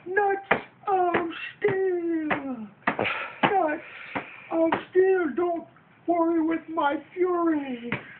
Nuts of steel. Nuts of steel. Don't worry with my fury.